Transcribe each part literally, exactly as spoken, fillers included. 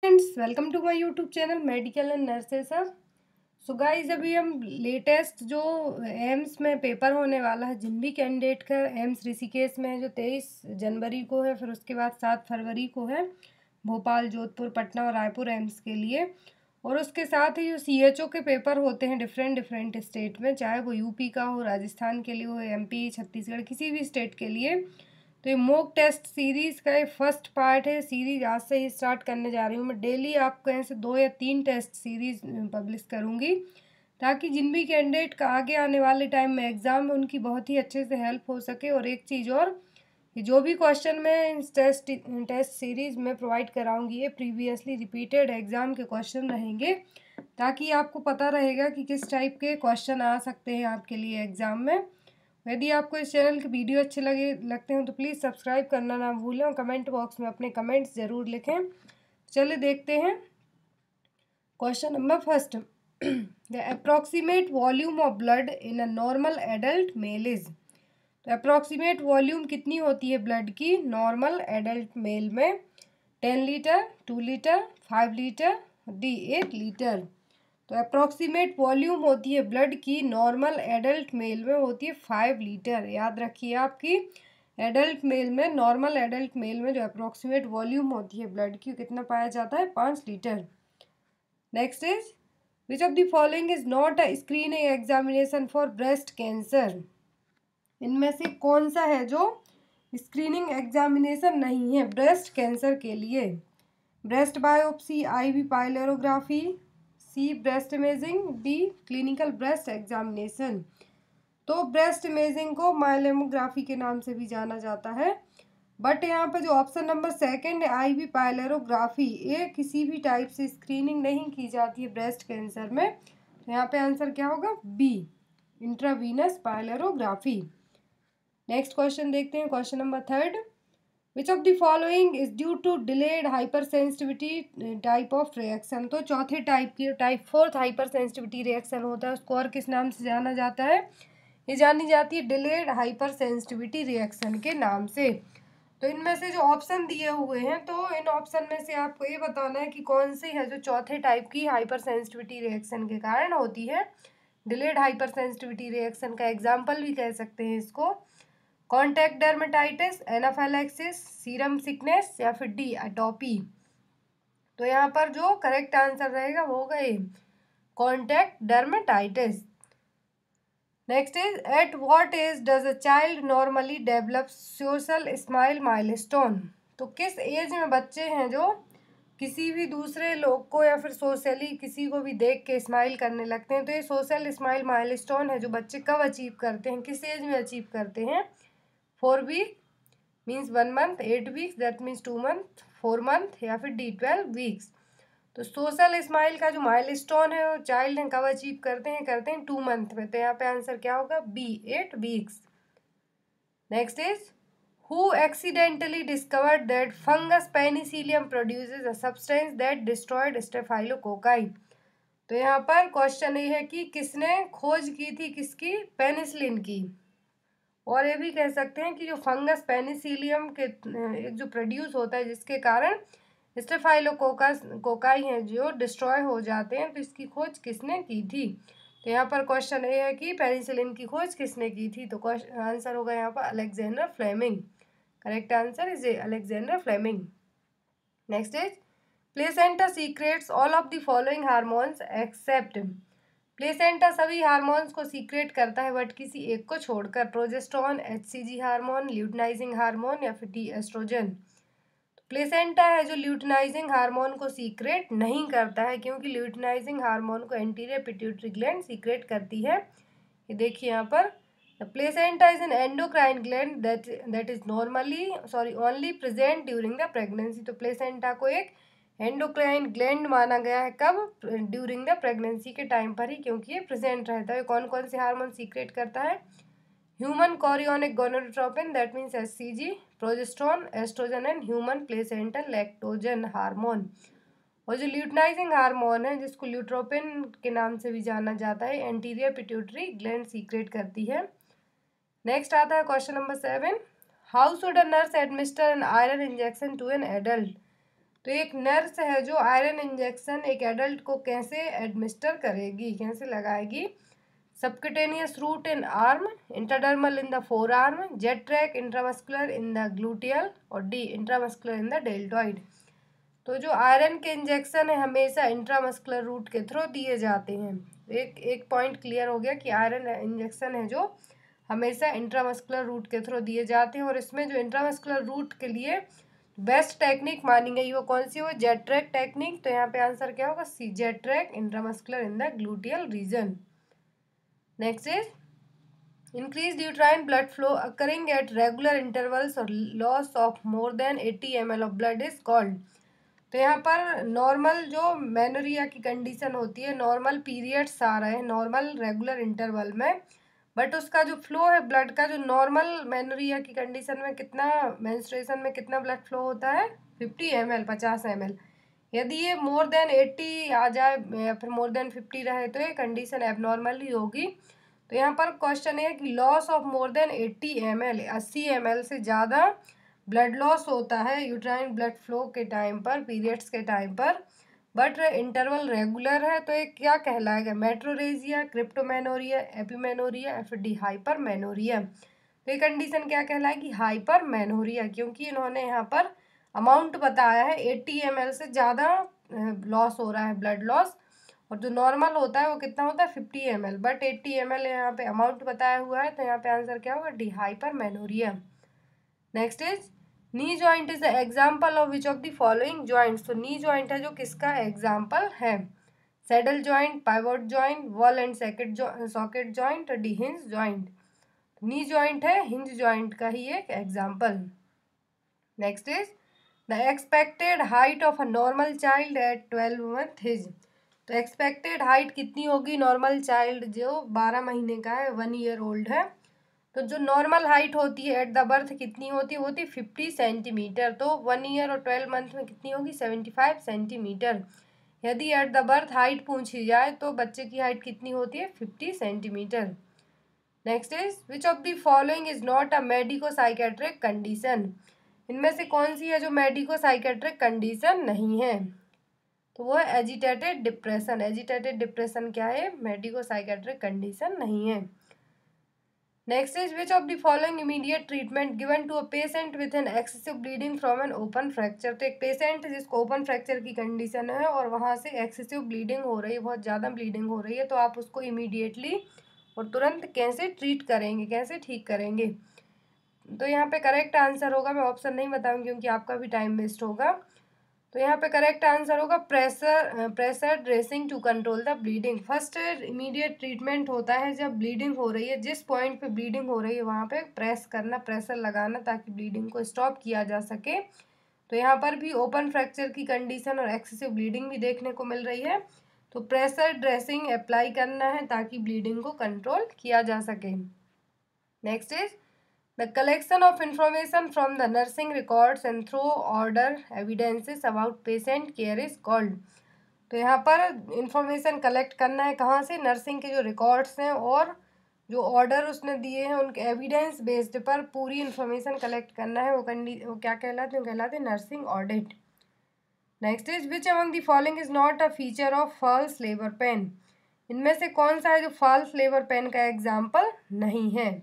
Friends, welcome to my YouTube channel medical and nurses. So guys, अभी हम latest जो AIIMS में paper होने वाला है जिन भी कैंडिडेट का एम्स ऋषिकेश में है जो तेईस जनवरी को है, फिर उसके बाद सात फरवरी को है भोपाल, जोधपुर, पटना और रायपुर एम्स के लिए। और उसके साथ ही जो सी एच ओ के पेपर होते हैं डिफरेंट डिफरेंट स्टेट में, चाहे वो यूपी का हो, राजस्थान के लिए हो, एमपी, छत्तीसगढ़, किसी भी स्टेट के लिए। तो ये मॉक टेस्ट सीरीज़ का ये फर्स्ट पार्ट है। सीरीज आज से ही स्टार्ट करने जा रही हूँ मैं। डेली आपको ऐसे दो या तीन टेस्ट सीरीज पब्लिश करूँगी ताकि जिन भी कैंडिडेट का आगे आने वाले टाइम में एग्ज़ाम में उनकी बहुत ही अच्छे से हेल्प हो सके। और एक चीज़ और, ये जो भी क्वेश्चन मैं इस टेस्ट टेस्ट सीरीज़ में प्रोवाइड कराऊंगी ये प्रीवियसली रिपीटेड एग्ज़ाम के क्वेश्चन रहेंगे, ताकि आपको पता रहेगा कि किस टाइप के क्वेश्चन आ सकते हैं आपके लिए एग्ज़ाम में। यदि आपको इस चैनल के वीडियो अच्छे लगे लगते हैं तो प्लीज़ सब्सक्राइब करना ना भूलें और कमेंट बॉक्स में अपने कमेंट्स ज़रूर लिखें। चलिए देखते हैं question number first. The approximate volume of blood in a normal adult male is. तो अप्रॉक्सीमेट वॉल्यूम कितनी होती है ब्लड की नॉर्मल एडल्ट मेल में? Ten litre, two litre, five litre, D eight litre. तो अप्रॉक्सीमेट वॉल्यूम होती है blood की नॉर्मल एडल्ट मेल में होती है फाइव लीटर। याद रखिए, आपकी एडल्ट मेल में, नॉर्मल एडल्ट मेल में जो अप्रॉक्सीमेट वॉल्यूम होती है ब्लड की कितना पाया जाता है? पाँच लीटर। Next is, which of the following is not a screening examination for breast cancer? इनमें से कौन सा है जो स्क्रीनिंग एग्जामिनेशन नहीं है ब्रेस्ट कैंसर के लिए? Breast biopsy, IV pyelography, C breast imaging, D clinical breast examination. तो ब्रेस्ट इमेजिंग को माइलोमोग्राफी के नाम से भी जाना जाता है, बट यहाँ पर जो ऑप्शन नंबर सेकंड है आईवी पाइलोरोग्राफी, ये किसी भी टाइप से स्क्रीनिंग नहीं की जाती है ब्रेस्ट कैंसर में। तो यहाँ पे आंसर क्या होगा? B, intravenous pyelography. Next question देखते हैं, question number third. Which of the following is due to delayed hypersensitivity type of reaction? तो चौथे टाइप की, type fourth hypersensitivity reaction होता है, उसको और किस नाम से जाना जाता है? ये जानी जाती है डिलेड हाइपर सेंसिटिविटी रिएक्शन के नाम से। तो इनमें से जो ऑप्शन दिए हुए हैं, तो इन ऑप्शन में से आपको ये बताना है कि कौन सी है जो चौथे टाइप की हाइपर सेंसिटिविटी रिएक्शन के कारण होती है। डिलेड हाइपर सेंसिटिविटी रिएक्शन का एग्जाम्पल भी कह सकते हैं इसको। Contact dermatitis, anaphylaxis, serum sickness, या फिर डी एटोपी। तो यहाँ पर जो करेक्ट आंसर रहेगा वो होगा A, contact dermatitis. Next is, at what age does a child normally develop social smile milestone? तो किस एज में बच्चे हैं जो किसी भी दूसरे लोग को या फिर सोशली किसी को भी देख के स्माइल करने लगते हैं? तो ये सोशल स्माइल माइलस्टोन है जो बच्चे कब अचीव करते हैं, किस एज में अचीव करते हैं? Four week means one month, eight weeks that means two month, four month, या फिर डी ट्वेल्व वीक्स। तो सोशल स्माइल का जो माइलस्टोन है वो चाइल्ड हैं कब अचीव करते हैं? करते हैं टू मंथ में। तो यहाँ पे आंसर क्या होगा? B, eight weeks. Next is, who accidentally discovered that fungus penicillium produces a substance that destroyed staphylococci? तो यहाँ पर क्वेश्चन ये है कि किसने खोज की थी किसकी? पेनिसिलिन की। और ये भी कह सकते हैं कि जो फंगस पेनिसिलियम के एक जो प्रोड्यूस होता है जिसके कारण स्टेफाइलोकोकस कोकाई हैं जो डिस्ट्रॉय हो जाते हैं, तो इसकी खोज किसने की थी? तो यहाँ पर क्वेश्चन ये है कि पेनिसिलिन की खोज किसने की थी? तो आंसर होगा यहाँ पर Alexander Fleming. Correct answer is A, Alexander Fleming. Next is, placenta secrets all of the following hormones except. Placenta सभी हार्मोन्स को सीक्रेट करता है बट किसी एक को छोड़कर। Progesterone, HCG hormone, luteinizing hormone, या फिर डी एस्ट्रोजन। प्लेसेंटा है जो ल्यूटिनाइजिंग हार्मोन को सीक्रेट नहीं करता है, क्योंकि ल्यूटिनाइजिंग हार्मोन को एंटीरियर पिट्यूटरी ग्लैंड सीक्रेट करती है। ये देखिए यहाँ पर, the placenta is an endocrine gland that that is normally sorry only present during the pregnancy. तो प्लेसेंटा को एक एंडोक्राइन ग्लैंड माना गया है, कब? ड्यूरिंग द प्रेगनेंसी के टाइम पर ही, क्योंकि ये प्रेजेंट रहता है। कौन कौन से हार्मोन सीक्रेट करता है? Human chorionic gonadotropin that means HCG, progesterone, oestrogen and human placental lactogen hormone. और जो ल्यूटिनाइजिंग हार्मोन है जिसको ल्यूट्रोपिन के नाम से भी जाना जाता है, एंटीरियर पिट्यूटरी ग्लैंड सीक्रेट करती है। नेक्स्ट आता है question number seven, how should a nurse administer an iron injection to an adult? तो एक नर्स है जो आयरन इंजेक्शन एक एडल्ट को कैसे एडमिनिस्टर करेगी, कैसे लगाएगी। Subcutaneous route in arm, intradermal in the forearm, Z track intramuscular in the gluteal, और D intramuscular in the deltoid. तो जो आयरन के इंजेक्शन है हमेशा इंट्रामस्कुलर रूट के थ्रू दिए जाते हैं। एक एक पॉइंट क्लियर हो गया कि आयरन इंजेक्शन है जो हमेशा इंट्रामस्कुलर रूट के थ्रू दिए जाते हैं। और इसमें जो इंट्रामस्कुलर रूट के लिए बेस्ट टेक्निक मानी गई वो कौन सी, वो जेट ट्रैक टेक्निक। तो यहाँ पे आंसर क्या होगा, C, Z track intramuscular in the gluteal region. Next is increased uterine blood flow occurring at regular intervals or loss of more than eighty milliliters of blood is called। तो यहाँ पर normal जो मेनोरिया की condition होती है, normal periods आ रहे हैं नॉर्मल रेगुलर इंटरवल में, बट उसका जो फ्लो है ब्लड का, जो नॉर्मल मेनोरिया की कंडीशन में कितना, मेंस्ट्रुएशन में कितना ब्लड फ्लो होता है, फिफ्टी एम एल, पचास एम एल। यदि ये मोर देन एट्टी आ जाए या फिर मोर देन फिफ्टी रहे तो ये कंडीशन एबनॉर्मल ही होगी। तो यहाँ पर क्वेश्चन है कि loss of more than eighty M L, अस्सी एम एल से ज़्यादा ब्लड लॉस होता है यूट्राइन ब्लड फ्लो के टाइम पर, पीरियड्स के टाइम पर, बट इंटरवल रेगुलर है, तो ये क्या कहलाएगा, मेट्रोरेजिया, क्रिप्टोमेनोरिया, एपिमेनोरिया, या फिर डी हाइपरमेनोरिया। तो ये कंडीशन क्या कहलाएगी, हाइपरमेनोरिया, क्योंकि इन्होंने यहाँ पर अमाउंट बताया है एट्टी एम एल से ज़्यादा लॉस हो रहा है ब्लड लॉस, और जो नॉर्मल होता है वो कितना होता है fifty M L, but eighty M L यहाँ पे अमाउंट बताया हुआ है। तो यहाँ पे आंसर क्या होगा, D hypermenorrhea. Next is knee joint is the example of which of the following joints. तो नी जॉइंट है जो किसका एग्जाम्पल है, saddle joint, pivot joint, ball and socket socket joint, D hinge joint. Knee joint है hinge joint का ही एक example. Next is the expected height of a normal child at twelve month is. तो expected height कितनी होगी normal child जो बारह महीने का है, वन ईयर ओल्ड है, तो जो नॉर्मल हाइट होती है एट द बर्थ कितनी होती है, होती है फिफ्टी सेंटीमीटर। तो वन ईयर और ट्वेल्व मंथ में कितनी होगी, सेवेंटी फाइव सेंटीमीटर। यदि एट द बर्थ हाइट पूछी जाए तो बच्चे की हाइट कितनी होती है, fifty centimetre. Next is which of the following is not a medico psychiatric condition. इनमें से कौन सी है जो मेडिको साइकेट्रिक कंडीशन नहीं है, तो वो है एजिटेटेड डिप्रेशन। एजिटेटेड डिप्रेशन क्या है, मेडिको साइकेट्रिक कंडीशन नहीं है। Next is which of the following immediate treatment given to a patient with an excessive bleeding from an open fracture. तो एक पेशेंट जिसको ओपन फ्रैक्चर की कंडीशन है और वहाँ से एक्सेसिव ब्लीडिंग हो रही है, बहुत ज़्यादा ब्लीडिंग हो रही है, तो आप उसको इमीडिएटली और तुरंत कैसे ट्रीट करेंगे, कैसे ठीक करेंगे। तो यहाँ पे करेक्ट आंसर होगा, मैं ऑप्शन नहीं बताऊँगी क्योंकि आपका भी टाइम वेस्ट होगा। तो यहाँ पे करेक्ट आंसर होगा pressure pressure dressing to control the bleeding. First immediate treatment होता है जब ब्लीडिंग हो रही है, जिस पॉइंट पे ब्लीडिंग हो रही है वहाँ पे प्रेस करना, प्रेशर लगाना, ताकि ब्लीडिंग को स्टॉप किया जा सके। तो यहाँ पर भी ओपन फ्रैक्चर की कंडीशन और एक्सेसिव ब्लीडिंग भी देखने को मिल रही है, तो प्रेशर ड्रेसिंग अप्लाई करना है ताकि ब्लीडिंग को कंट्रोल किया जा सके। Next is The collection of information from the nursing records and through order evidences about patient care is called। तो यहाँ पर इंफॉर्मेशन कलेक्ट करना है कहाँ से, नर्सिंग के जो रिकॉर्ड्स हैं और जो ऑर्डर उसने दिए हैं उनके एविडेंस बेस्ड पर पूरी इंफॉर्मेशन कलेक्ट करना है, वो कंडी वो क्या कहलाते हैं, कहलाते हैं nursing audit. Next is which among the following is not a feature of false labour pain. इनमें से कौन सा है जो फॉल्स लेबर पेन का एग्जाम्पल नहीं है।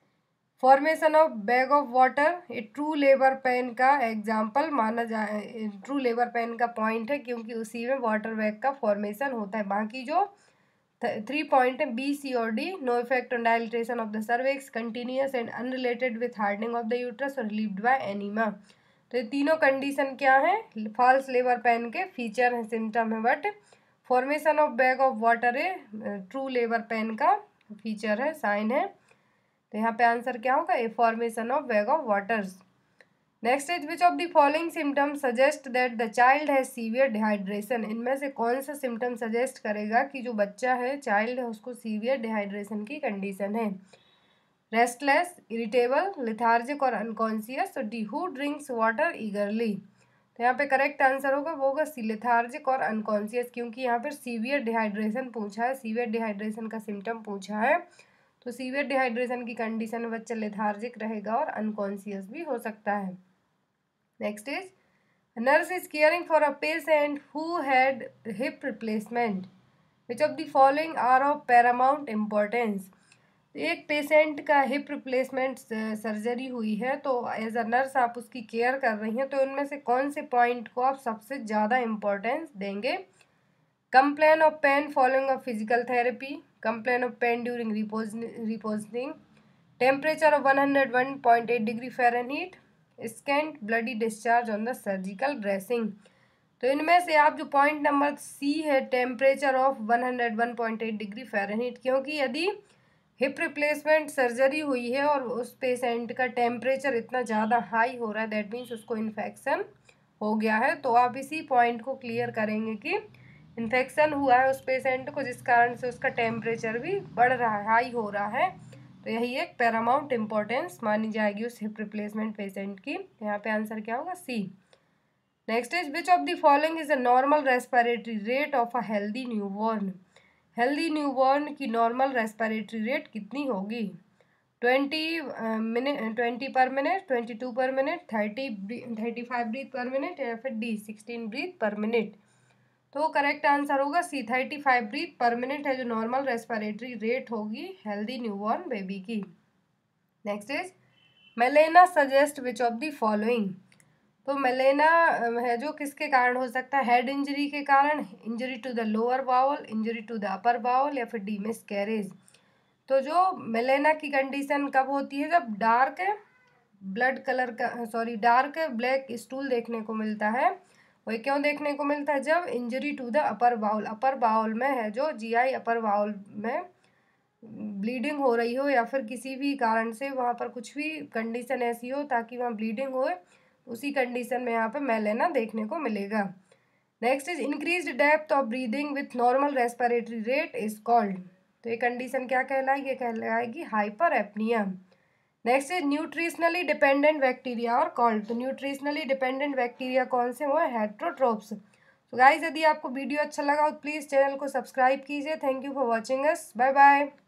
Formation of bag of water, ये ट्रू लेबर पेन का एग्जाम्पल माना जाए, ट्रू लेबर पेन का पॉइंट है क्योंकि उसी में वाटर बैग का फॉर्मेशन होता है। बाकी जो थ्री पॉइंट है बी, सी और D, no effect on dilatation of the cervix, continuous and unrelated with hardening of the uterus और रिलीव्ड बाय एनीमा। तो ये तीनों कंडीशन क्या है, फॉल्स लेबर पेन के फीचर हैं, सिम्टम है, but formation of bag of water है ट्रू लेबर पेन का फीचर है, साइन है। तो यहाँ पे आंसर क्या होगा, A formation of bag of waters. Next is which of the following symptoms suggest that the child has severe dehydration. इनमें से कौन सा सिम्टम सजेस्ट करेगा कि जो बच्चा है, चाइल्ड है, उसको सीवियर डिहाइड्रेशन की कंडीशन है। रेस्टलेस, इरिटेबल, लेथार्जिक और unconscious, D who drinks water eagerly. तो यहाँ पे करेक्ट आंसर होगा वो होगा सी, लेथार्जिक और अनकॉन्शियस, क्योंकि यहाँ पर सीवियर डिहाइड्रेशन पूछा है, सीवियर डिहाइड्रेशन का सिम्टम पूछा है। तो सीवियर डिहाइड्रेशन की कंडीशन में बच्चा लेथार्जिक रहेगा और अनकॉन्शियस भी हो सकता है। Next is nurse is caring for a patient who had hip replacement, which of the following are of paramount importance. एक पेशेंट का हिप रिप्लेसमेंट सर्जरी हुई है, तो एज अ नर्स आप उसकी केयर कर रही हैं, तो इनमें से कौन से पॉइंट को आप सबसे ज़्यादा इम्पोर्टेंस देंगे। Complain of pain following of physical therapy, complain of pain during reposing, temperature of one hundred one point eight degree Fahrenheit, scant bloody discharge on the surgical dressing. तो इनमें से आप जो पॉइंट नंबर सी है, temperature of one hundred one point eight degree Fahrenheit, क्योंकि यदि hip replacement surgery हुई है और उस पेशेंट का टेम्परेचर इतना ज़्यादा हाई हो रहा है, दैट मीन्स उसको इन्फेक्शन हो गया है, तो आप इसी पॉइंट को क्लियर करेंगे कि इन्फेक्शन हुआ है उस पेशेंट को, जिस कारण से उसका टेम्परेचर भी बढ़ रहा है, हाई हो रहा है। तो यही एक पैरामाउंट इम्पोर्टेंस मानी जाएगी उस हिप रिप्लेसमेंट पेशेंट की। यहाँ पे आंसर क्या होगा, C. Next is which of the following is a normal respiratory rate of a healthy newborn. Healthy newborn की नॉर्मल रेस्पिरेटरी रेट कितनी होगी। Twenty minute twenty per minute, twenty two per minute, thirty thirty five breath per minute, या फिर D sixteen breath per minute. तो correct answer होगा C, thirty five breath per minute है जो normal respiratory rate होगी healthy newborn baby की। Next is melena suggest which of the following. तो melena है जो किसके कारण हो सकता है, हेड इंजरी के कारण, injury to the lower bowel, injury to the upper bowel, या फिर डी मिसकैरेज। तो जो मेलेना की कंडीशन कब होती है, जब डार्क ब्लड कलर का सॉरी डार्क ब्लैक स्टूल देखने को मिलता है। वही क्यों देखने को मिलता है, जब injury to the upper bowel, upper bowel में है जो जीआई अपर बाउल में ब्लीडिंग हो रही हो, या फिर किसी भी कारण से वहाँ पर कुछ भी कंडीशन ऐसी हो ताकि वहाँ ब्लीडिंग हो, उसी कंडीशन में यहाँ पे मेलेना देखने को मिलेगा। Next is increased depth of breathing with normal respiratory rate is called. तो ये कंडीशन क्या कहलाएगी, ये कहलाएगी hyper apnea. Next is nutritionally dependent bacteria are called. तो न्यूट्रिशनली डिपेंडेंट बैक्टीरिया कौन से, वो है हेट्रोट्रोप्स। तो गाइज यदि आपको वीडियो अच्छा लगा तो प्लीज़ चैनल को सब्सक्राइब कीजिए। Thank you for watching us, bye bye.